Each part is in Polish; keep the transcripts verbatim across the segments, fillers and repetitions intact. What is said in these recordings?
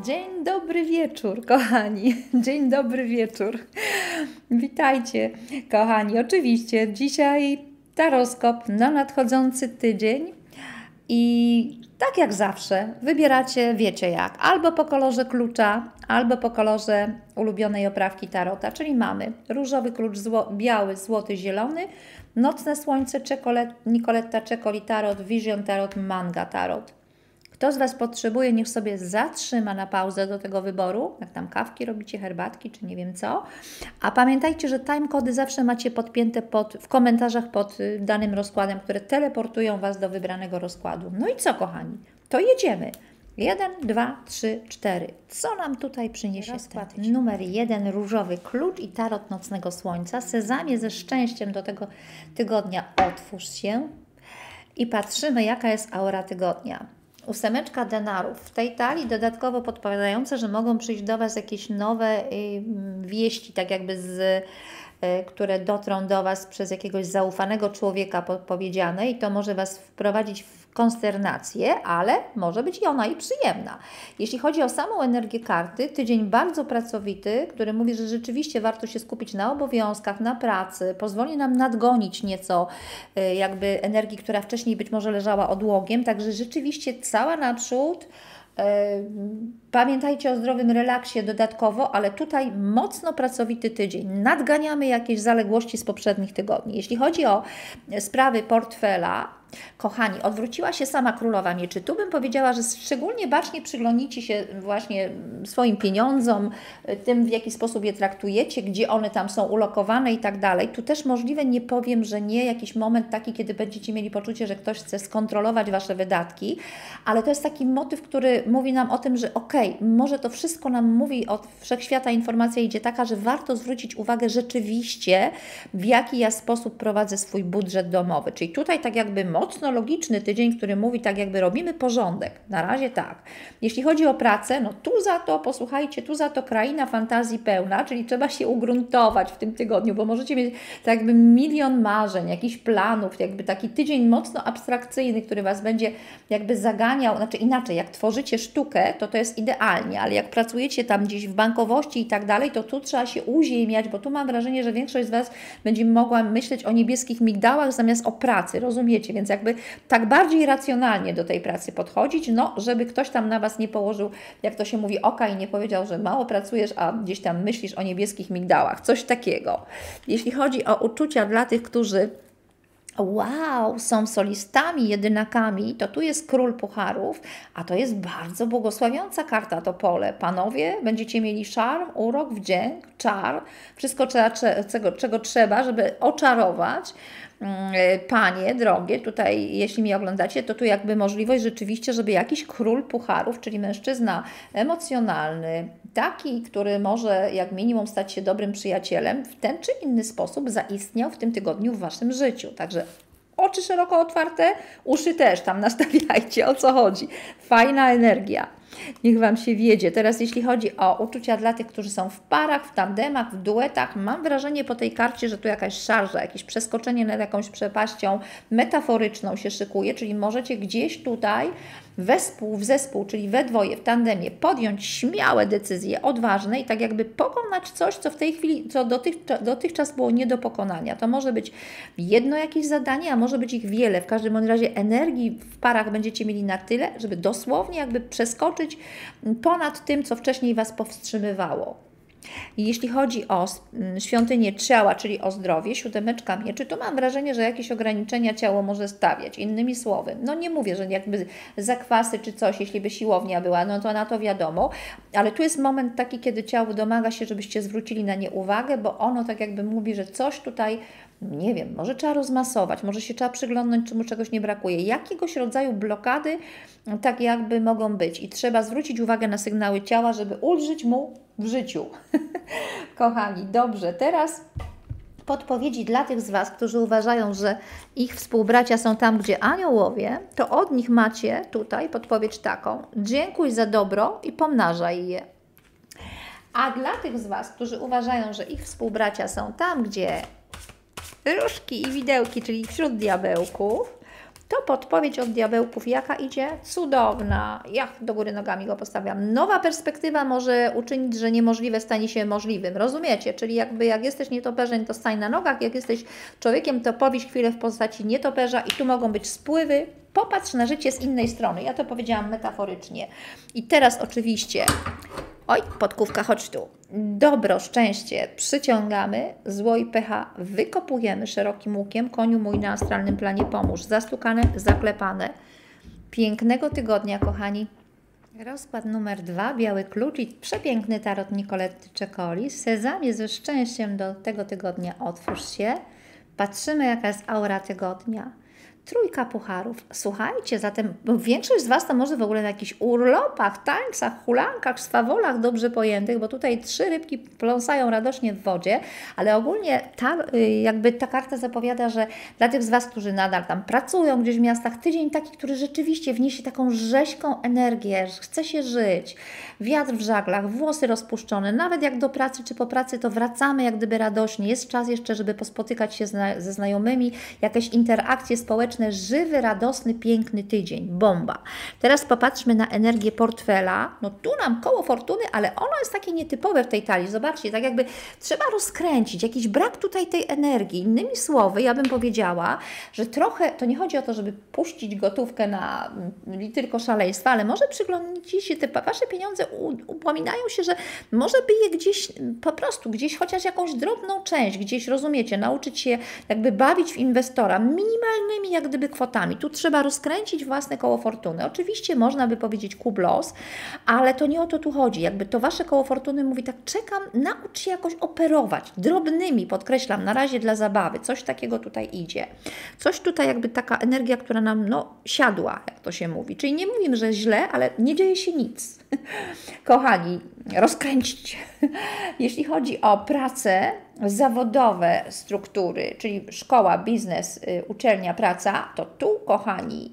Dzień dobry wieczór, kochani. Dzień dobry wieczór. Witajcie, kochani. Oczywiście dzisiaj taroskop na nadchodzący tydzień i tak jak zawsze wybieracie, wiecie jak, albo po kolorze klucza, albo po kolorze ulubionej oprawki tarota, czyli mamy różowy klucz, zło, biały, złoty, zielony, nocne słońce, czekolet, Nicoletta Czekoli Tarot, Vision Tarot, Manga Tarot. Kto z Was potrzebuje, niech sobie zatrzyma na pauzę do tego wyboru, jak tam kawki robicie, herbatki, czy nie wiem co. A pamiętajcie, że timecody zawsze macie podpięte pod, w komentarzach pod danym rozkładem, które teleportują Was do wybranego rozkładu. No i co, kochani? To jedziemy. Jeden, dwa, trzy, cztery. Co nam tutaj przyniesie rozkład? Numer jeden, różowy klucz i tarot nocnego słońca. Sezamie ze szczęściem do tego tygodnia otwórz się i patrzymy, jaka jest aura tygodnia. Ósemeczka denarów. W tej talii dodatkowo podpowiadające, że mogą przyjść do Was jakieś nowe y, wieści, tak jakby z, y, które dotrą do Was przez jakiegoś zaufanego człowieka powiedziane i to może Was wprowadzić w konsternację, ale może być i ona i przyjemna. Jeśli chodzi o samą energię karty, tydzień bardzo pracowity, który mówi, że rzeczywiście warto się skupić na obowiązkach, na pracy, pozwoli nam nadgonić nieco y, jakby energii, która wcześniej być może leżała odłogiem, także rzeczywiście cała naprzód. Pamiętajcie o zdrowym relaksie dodatkowo, ale tutaj mocno pracowity tydzień. Nadganiamy jakieś zaległości z poprzednich tygodni. Jeśli chodzi o sprawy portfela, kochani, odwróciła się sama Królowa Mieczy. Tu bym powiedziała, że szczególnie bacznie przyglądnijcie się właśnie swoim pieniądzom, tym w jaki sposób je traktujecie, gdzie one tam są ulokowane i tak dalej. Tu też możliwe, nie powiem, że nie, jakiś moment taki, kiedy będziecie mieli poczucie, że ktoś chce skontrolować Wasze wydatki, ale to jest taki motyw, który mówi nam o tym, że okej, okay, może to wszystko nam mówi, od wszechświata informacja idzie taka, że warto zwrócić uwagę rzeczywiście, w jaki ja sposób prowadzę swój budżet domowy. Czyli tutaj tak jakby mocno logiczny tydzień, który mówi tak jakby robimy porządek. Na razie tak. Jeśli chodzi o pracę, no tu za to, posłuchajcie, tu za to kraina fantazji pełna, czyli trzeba się ugruntować w tym tygodniu, bo możecie mieć tak jakby milion marzeń, jakichś planów, jakby taki tydzień mocno abstrakcyjny, który Was będzie jakby zaganiał, znaczy inaczej, jak tworzycie sztukę, to to jest idealnie, ale jak pracujecie tam gdzieś w bankowości i tak dalej, to tu trzeba się uziemiać, bo tu mam wrażenie, że większość z Was będzie mogła myśleć o niebieskich migdałach zamiast o pracy, rozumiecie? Więc jakby tak bardziej racjonalnie do tej pracy podchodzić, no żeby ktoś tam na Was nie położył, jak to się mówi, oka i nie powiedział, że mało pracujesz, a gdzieś tam myślisz o niebieskich migdałach. Coś takiego. Jeśli chodzi o uczucia dla tych, którzy wow, są solistami, jedynakami, to tu jest król pucharów, a to jest bardzo błogosławiąca karta, to pole. Panowie, będziecie mieli szarm, urok, wdzięk, czar, wszystko trzeba, czego, czego trzeba, żeby oczarować. Panie drogie, tutaj jeśli mnie oglądacie, to tu jakby możliwość rzeczywiście, żeby jakiś król pucharów, czyli mężczyzna emocjonalny, taki, który może jak minimum stać się dobrym przyjacielem, w ten czy inny sposób zaistniał w tym tygodniu w Waszym życiu. Także oczy szeroko otwarte, uszy też tam nastawiajcie, o co chodzi. Fajna energia. Niech Wam się wiedzie. Teraz jeśli chodzi o uczucia dla tych, którzy są w parach, w tandemach, w duetach, mam wrażenie po tej karcie, że tu jakaś szarża, jakieś przeskoczenie nad jakąś przepaścią metaforyczną się szykuje, czyli możecie gdzieś tutaj wespół w zespół, czyli we dwoje, w tandemie, podjąć śmiałe decyzje, odważne i tak jakby pokonać coś, co w tej chwili, co dotych, dotychczas było nie do pokonania. To może być jedno jakieś zadanie, a może być ich wiele. W każdym razie energii w parach będziecie mieli na tyle, żeby dosłownie jakby przeskoczyć ponad tym, co wcześniej Was powstrzymywało. I jeśli chodzi o świątynię ciała, czyli o zdrowie, siódemeczka mieczy, to mam wrażenie, że jakieś ograniczenia ciało może stawiać. Innymi słowy, no nie mówię, że jakby zakwasy czy coś, jeśli by siłownia była, no to na to wiadomo, ale tu jest moment taki, kiedy ciało domaga się, żebyście zwrócili na nie uwagę, bo ono tak jakby mówi, że coś tutaj, nie wiem, może trzeba rozmasować, może się trzeba przyglądnąć, czy mu czegoś nie brakuje. Jakiegoś rodzaju blokady tak jakby mogą być i trzeba zwrócić uwagę na sygnały ciała, żeby ulżyć mu w życiu. Kochani, dobrze, teraz podpowiedzi dla tych z Was, którzy uważają, że ich współbracia są tam, gdzie aniołowie, to od nich macie tutaj podpowiedź taką: dziękuj za dobro i pomnażaj je. A dla tych z Was, którzy uważają, że ich współbracia są tam, gdzie różki i widełki, czyli wśród diabełków, To podpowiedź od diabełków jaka idzie? Cudowna. Ja do góry nogami go postawiam. Nowa perspektywa może uczynić, że niemożliwe stanie się możliwym. Rozumiecie? Czyli jakby jak jesteś nietoperzem, to stań na nogach. Jak jesteś człowiekiem, to powiś chwilę w postaci nietoperza i tu mogą być spływy. Popatrz na życie z innej strony. Ja to powiedziałam metaforycznie. I teraz oczywiście... Oj, podkówka, chodź tu. Dobro, szczęście przyciągamy, zło i pecha wykopujemy szerokim łukiem. Koniu mój na astralnym planie pomóż. Zastukane, zaklepane. Pięknego tygodnia, kochani. Rozkład numer dwa, biały klucz i przepiękny tarot Nicoletty Cecoli. Sezamie ze szczęściem do tego tygodnia otwórz się. Patrzymy, jaka jest aura tygodnia. Trójka pucharów. Słuchajcie, zatem większość z Was to może w ogóle na jakichś urlopach, tańcach, hulankach, swawolach dobrze pojętych, bo tutaj trzy rybki pląsają radośnie w wodzie, ale ogólnie ta, jakby ta karta zapowiada, że dla tych z Was, którzy nadal tam pracują gdzieś w miastach, tydzień taki, który rzeczywiście wniesie taką rzeźką energię, że chce się żyć, wiatr w żaglach, włosy rozpuszczone, nawet jak do pracy czy po pracy, to wracamy jak gdyby radośnie. Jest czas jeszcze, żeby pospotykać się zna ze znajomymi, jakieś interakcje społeczne, żywy, radosny, piękny tydzień. Bomba. Teraz popatrzmy na energię portfela. No tu nam koło fortuny, ale ono jest takie nietypowe w tej talii. Zobaczcie, tak jakby trzeba rozkręcić. Jakiś brak tutaj tej energii. Innymi słowy, ja bym powiedziała, że trochę, to nie chodzi o to, żeby puścić gotówkę na tylko szaleństwa, ale może przyglądnijcie się, te Wasze pieniądze upominają się, że może by je gdzieś, po prostu gdzieś chociaż jakąś drobną część, gdzieś rozumiecie, nauczyć się jakby bawić w inwestora minimalnymi jak gdyby kwotami. Tu trzeba rozkręcić własne koło fortuny. Oczywiście można by powiedzieć kup los, ale to nie o to tu chodzi. Jakby to Wasze koło fortuny mówi tak, czekam, naucz się jakoś operować. Drobnymi, podkreślam, na razie dla zabawy. Coś takiego tutaj idzie. Coś tutaj jakby taka energia, która nam no siadła, jak to się mówi. Czyli nie mówimy, że źle, ale nie dzieje się nic. Kochani, rozkręćcie. Jeśli chodzi o pracę, zawodowe struktury, czyli szkoła, biznes, uczelnia, praca, to tu, kochani,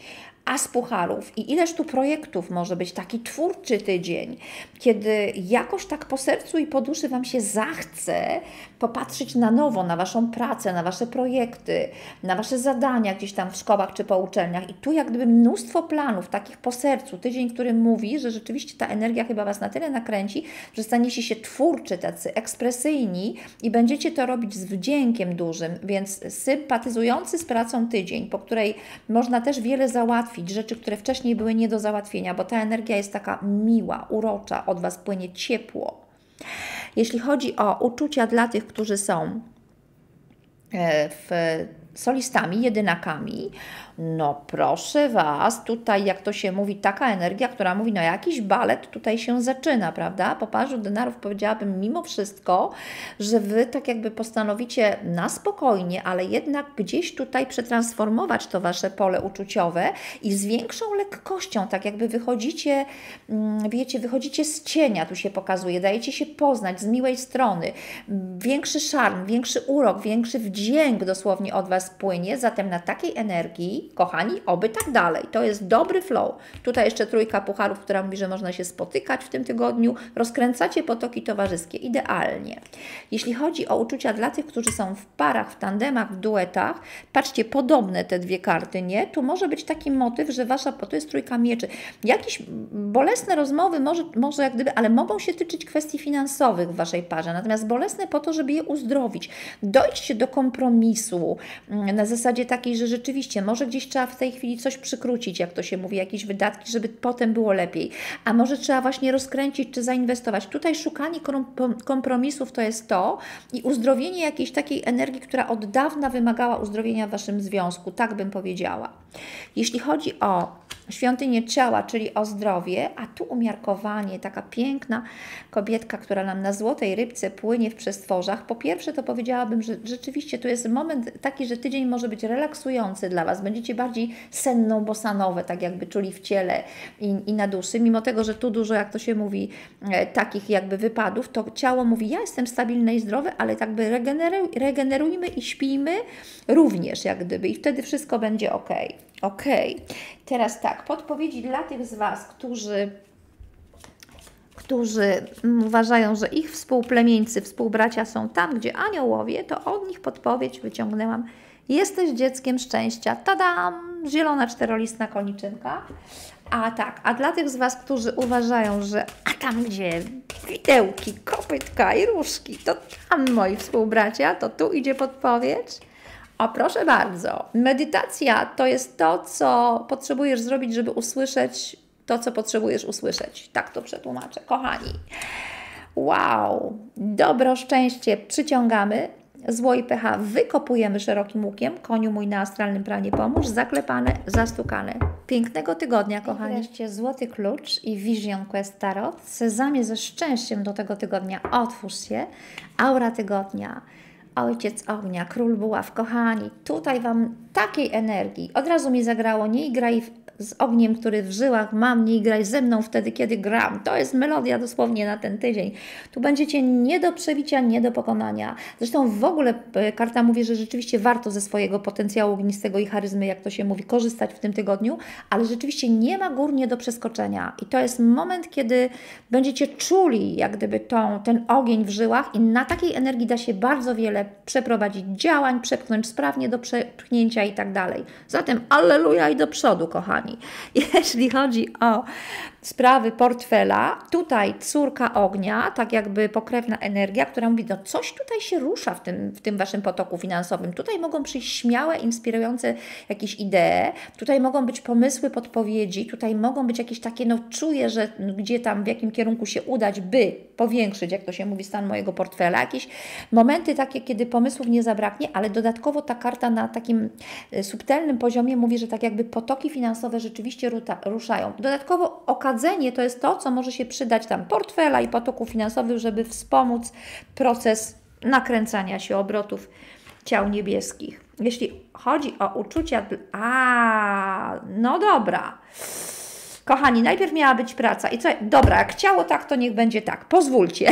as pucharów i ileż tu projektów może być, taki twórczy tydzień, kiedy jakoś tak po sercu i po duszy Wam się zachce popatrzeć na nowo na Waszą pracę, na Wasze projekty, na Wasze zadania gdzieś tam w szkołach czy po uczelniach i tu jak gdyby mnóstwo planów takich po sercu, tydzień, który mówi, że rzeczywiście ta energia chyba Was na tyle nakręci, że staniecie się twórczy, tacy ekspresyjni i będziecie to robić z wdziękiem dużym, więc sympatyzujący z pracą tydzień, po której można też wiele załatwić, rzeczy, które wcześniej były nie do załatwienia, bo ta energia jest taka miła, urocza, od Was płynie ciepło. Jeśli chodzi o uczucia dla tych, którzy są w solistami, jedynakami, no proszę Was, tutaj jak to się mówi, taka energia, która mówi, no jakiś balet tutaj się zaczyna, prawda? Po parzu denarów powiedziałabym mimo wszystko, że Wy tak jakby postanowicie na spokojnie, ale jednak gdzieś tutaj przetransformować to Wasze pole uczuciowe i z większą lekkością, tak jakby wychodzicie, wiecie, wychodzicie z cienia, tu się pokazuje, dajecie się poznać z miłej strony, większy szarm, większy urok, większy wdzięk dosłownie od Was płynie, zatem na takiej energii, kochani, oby tak dalej. To jest dobry flow. Tutaj jeszcze trójka pucharów, która mówi, że można się spotykać w tym tygodniu. Rozkręcacie potoki towarzyskie. Idealnie. Jeśli chodzi o uczucia dla tych, którzy są w parach, w tandemach, w duetach, patrzcie, podobne te dwie karty, nie? Tu może być taki motyw, że Wasza, bo to jest trójka mieczy. Jakieś bolesne rozmowy może, może jak gdyby, ale mogą się tyczyć kwestii finansowych w Waszej parze. Natomiast bolesne po to, żeby je uzdrowić. Dojdźcie do kompromisu na zasadzie takiej, że rzeczywiście może gdzieś trzeba w tej chwili coś przykrócić, jak to się mówi, jakieś wydatki, żeby potem było lepiej. A może trzeba właśnie rozkręcić czy zainwestować. Tutaj szukanie kompromisów to jest to i uzdrowienie jakiejś takiej energii, która od dawna wymagała uzdrowienia w Waszym związku. Tak bym powiedziała. Jeśli chodzi o świątynię ciała, czyli o zdrowie, a tu umiarkowanie, taka piękna kobietka, która nam na złotej rybce płynie w przestworzach. Po pierwsze to powiedziałabym, że rzeczywiście to jest moment taki, że tydzień może być relaksujący dla Was. Będziecie bardziej senną bosanowe, tak jakby czuli w ciele i, i na duszy. Mimo tego, że tu dużo, jak to się mówi, e, takich jakby wypadów, to ciało mówi, ja jestem stabilne i zdrowe, ale jakby regeneruj, regenerujmy i śpijmy również jak gdyby i wtedy wszystko będzie ok. Ok. Teraz tak, podpowiedzi dla tych z Was, którzy którzy uważają, że ich współplemieńcy, współbracia są tam, gdzie aniołowie, to od nich podpowiedź wyciągnęłam. Jesteś dzieckiem szczęścia. Tadam! zielona czterolistna koniczynka. A tak, a dla tych z Was, którzy uważają, że a tam gdzie widełki, kopytka i różki, to tam moi współbracia, to tu idzie podpowiedź. O, proszę bardzo, medytacja to jest to, co potrzebujesz zrobić, żeby usłyszeć to, co potrzebujesz usłyszeć. Tak to przetłumaczę. Kochani, wow, dobro, szczęście przyciągamy, zło i pecha wykopujemy szerokim łukiem. Koniu mój na astralnym planie pomóż. Zaklepane, zastukane. Pięknego tygodnia, kochani. I wreszcie złoty klucz i Vision Quest Tarot. Sezamie ze szczęściem do tego tygodnia. Otwórz się. Aura tygodnia. Ojciec ognia, król buław. Kochani, tutaj Wam takiej energii. Od razu mi zagrało, nie graj z ogniem, który w żyłach mam, nie graj ze mną wtedy, kiedy gram. To jest melodia dosłownie na ten tydzień. Tu będziecie nie do przebicia, nie do pokonania. Zresztą w ogóle karta mówi, że rzeczywiście warto ze swojego potencjału ognistego i charyzmy, jak to się mówi, korzystać w tym tygodniu, ale rzeczywiście nie ma gór nie do przeskoczenia. I to jest moment, kiedy będziecie czuli jak gdyby tą, ten ogień w żyłach i na takiej energii da się bardzo wiele przeprowadzić działań, przepchnąć sprawnie do przepchnięcia i tak dalej. Zatem alleluja i do przodu, kochani. Jeśli chodzi o sprawy portfela, tutaj córka ognia, tak jakby pokrewna energia, która mówi, no coś tutaj się rusza w tym, w tym Waszym potoku finansowym. Tutaj mogą przyjść śmiałe, inspirujące jakieś idee, tutaj mogą być pomysły, podpowiedzi, tutaj mogą być jakieś takie, no czuję, że gdzie tam, w jakim kierunku się udać, by powiększyć, jak to się mówi, stan mojego portfela. Jakieś momenty takie, kiedy pomysłów nie zabraknie, ale dodatkowo ta karta na takim subtelnym poziomie mówi, że tak jakby potoki finansowe rzeczywiście ruszają. Dodatkowo okadzenie to jest to, co może się przydać tam portfela i potoków finansowych, żeby wspomóc proces nakręcania się obrotów ciał niebieskich. Jeśli chodzi o uczucia... A, no dobra. Kochani, najpierw miała być praca. I co? Dobra, jak ciało tak, to niech będzie tak. Pozwólcie.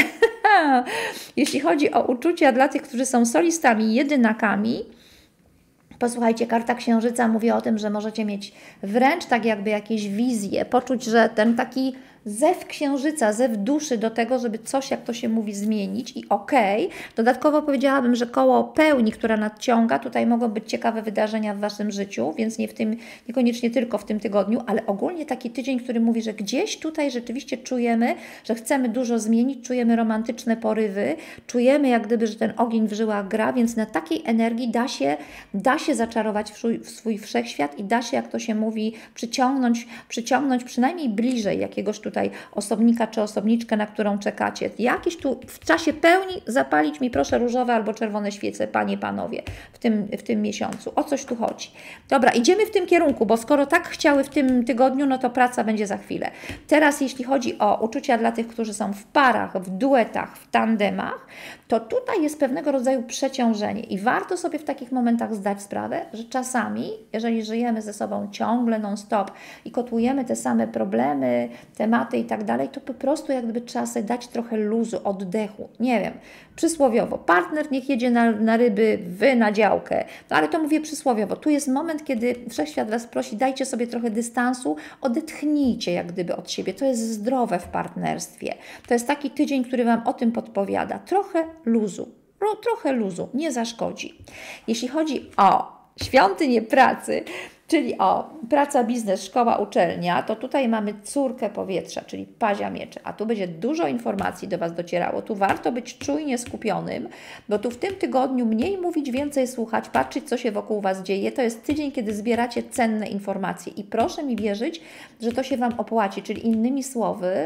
Jeśli chodzi o uczucia dla tych, którzy są solistami, jedynakami, posłuchajcie, karta Księżyca mówi o tym, że możecie mieć wręcz tak jakby jakieś wizje, poczuć, że ten taki zew księżyca, zew duszy do tego, żeby coś, jak to się mówi, zmienić i okej. Okay. Dodatkowo powiedziałabym, że koło pełni, która nadciąga, tutaj mogą być ciekawe wydarzenia w Waszym życiu, więc nie w tym, niekoniecznie tylko w tym tygodniu, ale ogólnie taki tydzień, który mówi, że gdzieś tutaj rzeczywiście czujemy, że chcemy dużo zmienić, czujemy romantyczne porywy, czujemy jak gdyby, że ten ogień w żyłach gra, więc na takiej energii da się, da się zaczarować w swój, w swój wszechświat i da się, jak to się mówi, przyciągnąć, przyciągnąć przynajmniej bliżej jakiegoś tutaj tutaj osobnika czy osobniczkę, na którą czekacie. Jakiś tu w czasie pełni zapalić mi proszę różowe albo czerwone świece, panie, panowie, w tym, w tym miesiącu. O coś tu chodzi. Dobra, idziemy w tym kierunku, bo skoro tak chciały w tym tygodniu, no to praca będzie za chwilę. Teraz jeśli chodzi o uczucia dla tych, którzy są w parach, w duetach, w tandemach, to tutaj jest pewnego rodzaju przeciążenie i warto sobie w takich momentach zdać sprawę, że czasami, jeżeli żyjemy ze sobą ciągle non-stop i kotłujemy te same problemy, tematy i tak dalej, to po prostu jak gdyby trzeba sobie dać trochę luzu, oddechu. Nie wiem, przysłowiowo, partner niech jedzie na, na ryby, wy na działkę, no ale to mówię przysłowiowo. Tu jest moment, kiedy Wszechświat Was prosi, dajcie sobie trochę dystansu, odetchnijcie jak gdyby od siebie. To jest zdrowe w partnerstwie. To jest taki tydzień, który Wam o tym podpowiada. Trochę luzu, trochę luzu, nie zaszkodzi. Jeśli chodzi o świątynię pracy, czyli o praca, biznes, szkoła, uczelnia, to tutaj mamy córkę powietrza, czyli pazia mieczy, a tu będzie dużo informacji do Was docierało. Tu warto być czujnie skupionym, bo tu w tym tygodniu mniej mówić, więcej słuchać, patrzeć, co się wokół Was dzieje. To jest tydzień, kiedy zbieracie cenne informacje i proszę mi wierzyć, że to się Wam opłaci, czyli innymi słowy,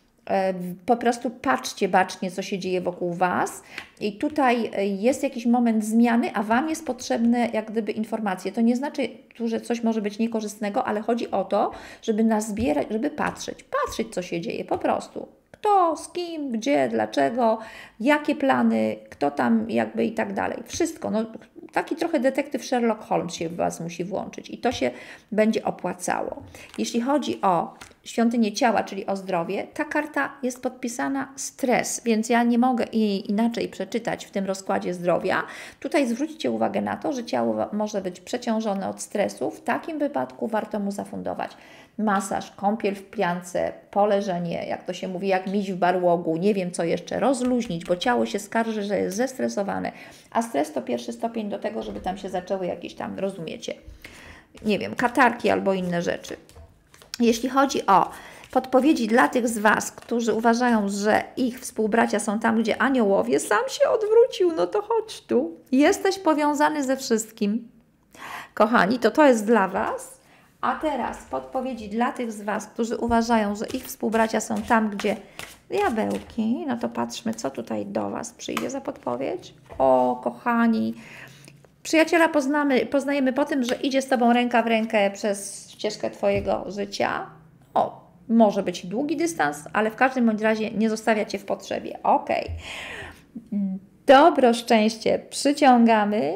po prostu patrzcie bacznie, co się dzieje wokół Was i tutaj jest jakiś moment zmiany, a Wam jest potrzebne jak gdyby informacje. To nie znaczy, że coś może być niekorzystnego, ale chodzi o to, żeby nazbierać, żeby patrzeć, patrzeć, co się dzieje po prostu. Kto, z kim, gdzie, dlaczego, jakie plany, kto tam jakby i tak dalej. Wszystko. No, taki trochę detektyw Sherlock Holmes się w Was musi włączyć i to się będzie opłacało. Jeśli chodzi o świątynię ciała, czyli o zdrowie, ta karta jest podpisana stres, więc ja nie mogę jej inaczej przeczytać w tym rozkładzie zdrowia. Tutaj zwróćcie uwagę na to, że ciało może być przeciążone od stresu. W takim wypadku warto mu zafundować masaż, kąpiel w piance, poleżenie, jak to się mówi, jak miś w barłogu, nie wiem co jeszcze, rozluźnić, bo ciało się skarży, że jest zestresowane, a stres to pierwszy stopień do tego, żeby tam się zaczęły jakieś tam, rozumiecie, nie wiem, katarki albo inne rzeczy. Jeśli chodzi o podpowiedzi dla tych z Was, którzy uważają, że ich współbracia są tam, gdzie aniołowie, sam się odwrócił, no to chodź tu. Jesteś powiązany ze wszystkim. Kochani, to to jest dla Was. A teraz podpowiedzi dla tych z Was, którzy uważają, że ich współbracia są tam, gdzie diabełki. No to patrzmy, co tutaj do Was przyjdzie za podpowiedź. O, kochani, przyjaciela poznamy, poznajemy po tym, że idzie z Tobą ręka w rękę przez ścieżkę Twojego życia. O, może być długi dystans, ale w każdym bądź razie nie zostawia Cię w potrzebie. Ok. Dobro, szczęście przyciągamy.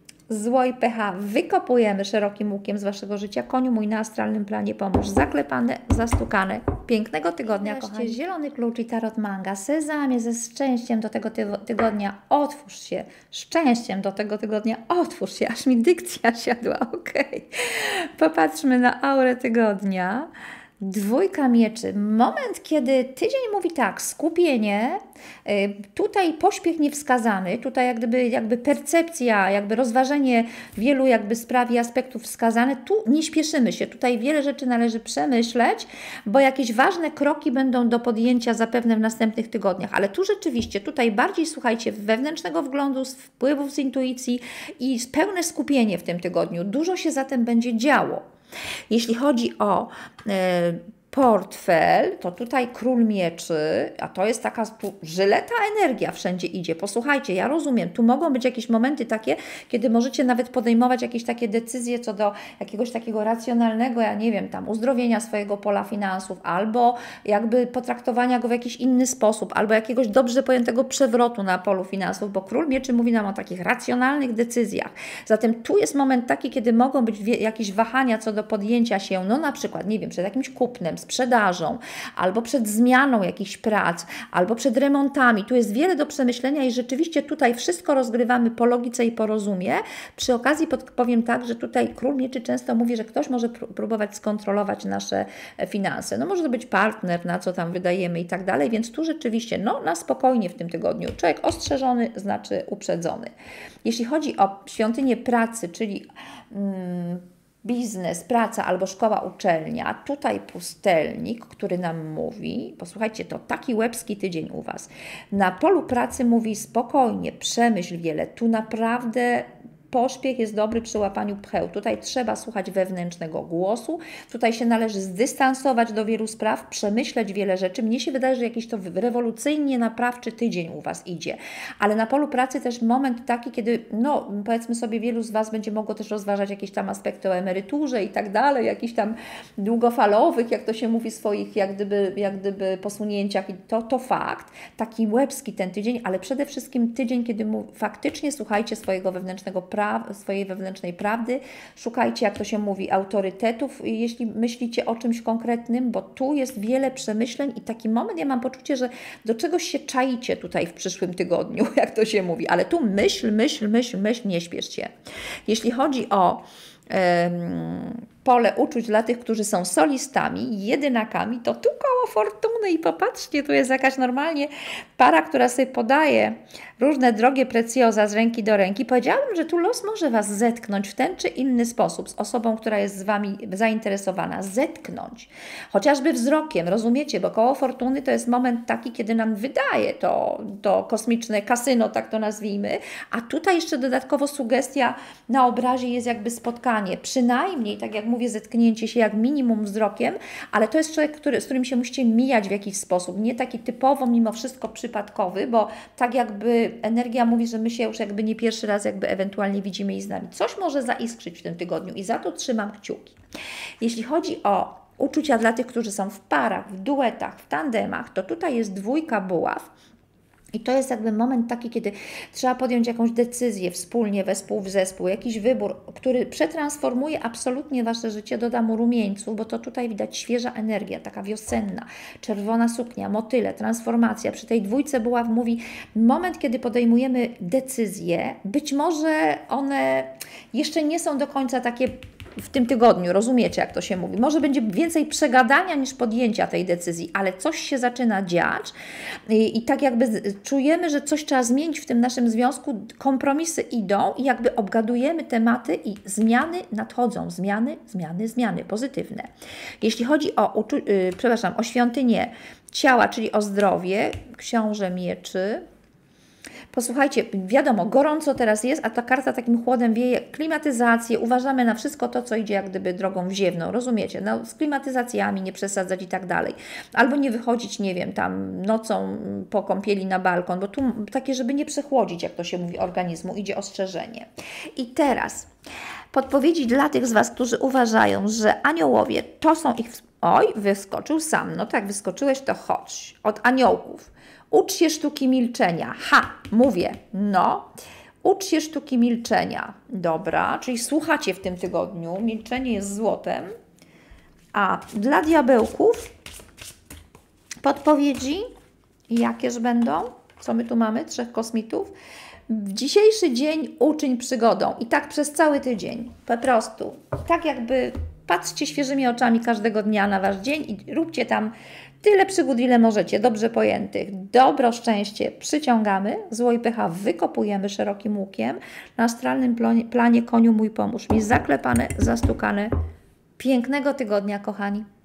Zło i pecha wykopujemy szerokim łukiem z Waszego życia. Koniu mój na astralnym planie pomóż. Zaklepane, zastukane. Pięknego tygodnia, kochani. Zielony klucz i tarot manga. Sezamie, ze szczęściem do tego tygodnia otwórz się. Szczęściem do tego tygodnia otwórz się. Aż mi dykcja siadła. Ok. Popatrzmy na aurę tygodnia. Dwójka mieczy. Moment, kiedy tydzień mówi tak, skupienie, tutaj pośpiech niewskazany, tutaj jak gdyby, jakby percepcja, jakby rozważenie wielu jakby spraw i aspektów wskazane. Tu nie śpieszymy się, tutaj wiele rzeczy należy przemyśleć, bo jakieś ważne kroki będą do podjęcia zapewne w następnych tygodniach, ale tu rzeczywiście, tutaj bardziej słuchajcie wewnętrznego wglądu, z wpływów z intuicji i pełne skupienie w tym tygodniu. Dużo się zatem będzie działo. Jeśli chodzi o e, portfel, to tutaj król mieczy, a to jest taka tu żyleta energia wszędzie idzie. Posłuchajcie, ja rozumiem, tu mogą być jakieś momenty takie, kiedy możecie nawet podejmować jakieś takie decyzje co do jakiegoś takiego racjonalnego, ja nie wiem, tam uzdrowienia swojego pola finansów, albo jakby potraktowania go w jakiś inny sposób, albo jakiegoś dobrze pojętego przewrotu na polu finansów, bo król mieczy mówi nam o takich racjonalnych decyzjach. Zatem tu jest moment taki, kiedy mogą być jakieś wahania co do podjęcia się, no na przykład, nie wiem, przed jakimś kupnem, sprzedażą, albo przed zmianą jakichś prac, albo przed remontami. Tu jest wiele do przemyślenia i rzeczywiście tutaj wszystko rozgrywamy po logice i po rozumie. Przy okazji powiem tak, że tutaj król mieczy często mówi, że ktoś może próbować skontrolować nasze finanse. No może to być partner, na co tam wydajemy i tak dalej, więc tu rzeczywiście no na spokojnie w tym tygodniu. Człowiek ostrzeżony znaczy uprzedzony. Jeśli chodzi o świątynię pracy, czyli mm, biznes, praca albo szkoła, uczelnia, tutaj pustelnik, który nam mówi, posłuchajcie, to taki łebski tydzień u Was, na polu pracy mówi spokojnie, przemyśl wiele, tu naprawdę pośpiech jest dobry przy łapaniu pcheł. Tutaj trzeba słuchać wewnętrznego głosu, tutaj się należy zdystansować do wielu spraw, przemyśleć wiele rzeczy. Mnie się wydaje, że jakiś to rewolucyjnie naprawczy tydzień u Was idzie. Ale na polu pracy też moment taki, kiedy, no powiedzmy sobie, wielu z Was będzie mogło też rozważać jakieś tam aspekty o emeryturze i tak dalej, jakichś tam długofalowych, jak to się mówi, swoich jak gdyby, jak gdyby posunięciach. I to, to fakt. Taki łebski ten tydzień, ale przede wszystkim tydzień, kiedy mu, faktycznie słuchajcie swojego wewnętrznego prawa, swojej wewnętrznej prawdy, szukajcie, jak to się mówi, autorytetów, jeśli myślicie o czymś konkretnym, bo tu jest wiele przemyśleń i taki moment, ja mam poczucie, że do czegoś się czaicie tutaj w przyszłym tygodniu, jak to się mówi, ale tu myśl, myśl, myśl, myśl, nie śpiesz się. Jeśli chodzi o um, pole uczuć dla tych, którzy są solistami, jedynakami, to tu koło fortuny i popatrzcie, tu jest jakaś normalnie para, która sobie podaje różne drogie precjoza z ręki do ręki. Powiedziałabym, że tu los może Was zetknąć w ten czy inny sposób z osobą, która jest z Wami zainteresowana. Zetknąć. Chociażby wzrokiem, rozumiecie? Bo koło fortuny to jest moment taki, kiedy nam wydaje to, to kosmiczne kasyno, tak to nazwijmy, a tutaj jeszcze dodatkowo sugestia na obrazie jest jakby spotkanie. Przynajmniej, tak jak mówię, zetknięcie się jak minimum wzrokiem, ale to jest człowiek, który, z którym się musicie mijać w jakiś sposób, nie taki typowo mimo wszystko przypadkowy, bo tak jakby energia mówi, że my się już jakby nie pierwszy raz jakby ewentualnie widzimy i znamy. Coś może zaiskrzyć w tym tygodniu i za to trzymam kciuki. Jeśli chodzi o uczucia dla tych, którzy są w parach, w duetach, w tandemach, to tutaj jest dwójka buław. I to jest jakby moment taki, kiedy trzeba podjąć jakąś decyzję wspólnie, wespół w zespół, jakiś wybór, który przetransformuje absolutnie Wasze życie, doda mu rumieńców, bo to tutaj widać świeża energia, taka wiosenna, czerwona suknia, motyle, transformacja. Przy tej dwójce buław mówi moment, kiedy podejmujemy decyzje, być może one jeszcze nie są do końca takie w tym tygodniu, rozumiecie, jak to się mówi. Może będzie więcej przegadania niż podjęcia tej decyzji, ale coś się zaczyna dziać i, i tak jakby czujemy, że coś trzeba zmienić w tym naszym związku, kompromisy idą i jakby obgadujemy tematy i zmiany nadchodzą, zmiany, zmiany, zmiany, pozytywne. Jeśli chodzi o, yy, przepraszam, o świątynię ciała, czyli o zdrowie, książę mieczy. Posłuchajcie, wiadomo, gorąco teraz jest, a ta karta takim chłodem wieje. Klimatyzację, uważamy na wszystko to, co idzie jak gdyby drogą wziewną, rozumiecie? No, z klimatyzacjami nie przesadzać i tak dalej. Albo nie wychodzić, nie wiem, tam nocą po kąpieli na balkon, bo tu takie, żeby nie przechłodzić, jak to się mówi, organizmu, idzie ostrzeżenie. I teraz podpowiedzi dla tych z Was, którzy uważają, że aniołowie to są ich... Oj, wyskoczył sam. No tak, wyskoczyłeś, to chodź. Od aniołków. Ucz się sztuki milczenia. Ha, mówię, no. Ucz się sztuki milczenia. Dobra, czyli słuchacie w tym tygodniu. Milczenie jest złotem. A dla diabełków podpowiedzi, jakież będą? Co my tu mamy? Trzech kosmitów. W dzisiejszy dzień uczyń przygodą. I tak przez cały tydzień. Po prostu. Tak jakby patrzcie świeżymi oczami każdego dnia na Wasz dzień i róbcie tam tyle przygód, ile możecie, dobrze pojętych. Dobro, szczęście przyciągamy, zło i pecha wykopujemy szerokim łukiem. Na astralnym planie, planie koniu mój pomóż mi zaklepane, zastukane. Pięknego tygodnia, kochani.